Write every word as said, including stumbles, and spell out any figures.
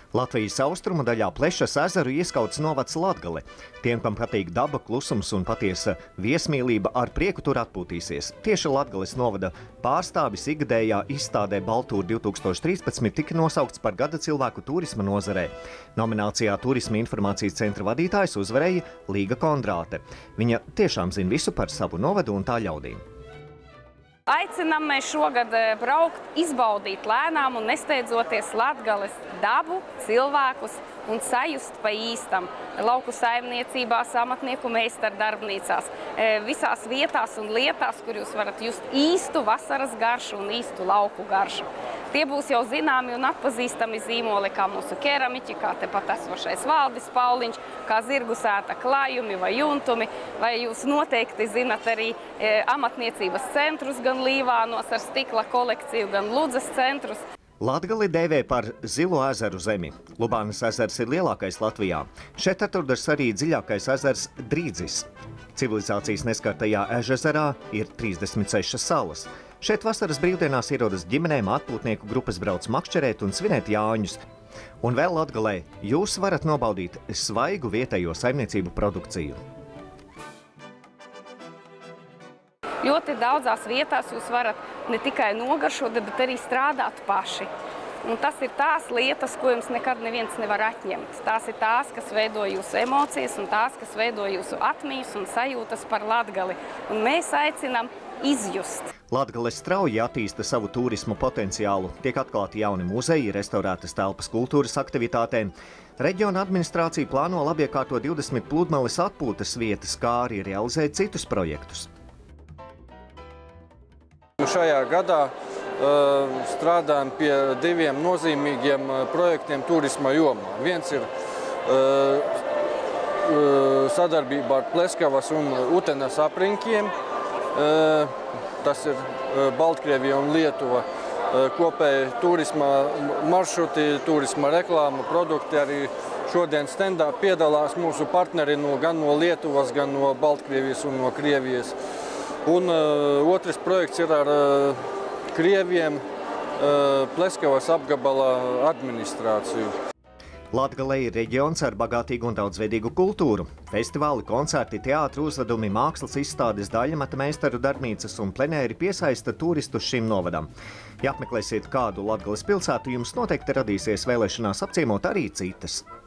Latvijas austrumu daļā Plešas ezeru ieskauts novads Latgale. Tiem, kam patīk daba, klusums un patiesa viesmīlība, ar prieku tur atpūtīsies. Tieši Latgales novada pārstāvis ikgadējā izstādē Baltūra divi tūkstoši trīspadsmit tika nosaukts par gada cilvēku turisma nozarē. Nominācijā Turisma informācijas centra vadītājs uzvarēja Līga Kondrāte. Viņa tiešām zina visu par savu novadu un tā ļaudīm. Aicinām mēs šogad braukt, izbaudīt lēnām un nesteidzoties Latgales dabu, cilvēkus un sajust pa īstam. Lauku saimniecībās, amatnieku meistaru darbnīcās, visās vietās un lietās, kur jūs varat just īstu vasaras garšu un īstu lauku garšu. Tie būs jau zināmi un atpazīstami zīmoli, kā mūsu keramiķi, kā tepat esošais Valdis Pauliņš, kā zirgu sēta klājumi vai juntumi, vai jūs noteikti zinat arī e, amatniecības centrus, gan Līvānos ar stikla kolekciju, gan Ludzas centrus. Latgali dēvē par zilo ezeru zemi. Lubānas ezers ir lielākais Latvijā. Šeit atrodas arī dziļākais ezers Drīdzis. Civilizācijas neskartajā Ežezerā ir trīsdesmit sešas salas. Šeit vasaras brīvdienās ierodas ģimenēm, atpūtnieku grupas brauc makšķerēt un svinēt Jāņus. Un vēl Latgalē jūs varat nobaudīt svaigu vietējo saimniecību produkciju. Ļoti daudzās vietās jūs varat ne tikai nogaršot, bet arī strādāt paši. Un tas ir tās lietas, ko jums nekad neviens nevar atņemt. Tās ir tās, kas veido jūsu emocijas un tās, kas veido jūsu atmiņas un sajūtas par Latgali. Un mēs aicinām izjust. Latgale strauji attīsta savu turismu potenciālu. Tiek atklāti jauni muzeji, restaurētas telpas kultūras aktivitātēm. Reģiona administrācija plāno labiekārtot divdesmit pludmales atpūtas vietas, kā arī realizēt citus projektus. Šajā gadā uh, strādājam pie diviem nozīmīgiem uh, projektiem turisma jomā. Viens ir uh, uh, sadarbība ar Pleskavas un Utenas aprinkiem. Uh, tas ir uh, Baltkrievija un Lietuva uh, kopēji turisma maršruti, turisma reklāma, produkti. Arī šodien stendā piedalās mūsu partneri no, gan no Lietuvas, gan no Baltkrievijas un no Krievijas. Un uh, otrs projekts ir ar uh, Krieviem uh, Pleskavas apgabala administrāciju. Latgale ir reģions ar bagātīgu un daudzveidīgu kultūru. Festivāli, koncerti, teātru uzvedumi, mākslas izstādes, daļamata meistaru darbnīcas un plenēri piesaista turistus šim novadam. Ja apmeklēsiet kādu Latgales pilsētu, jums noteikti radīsies vēlēšanās apciemot arī citas.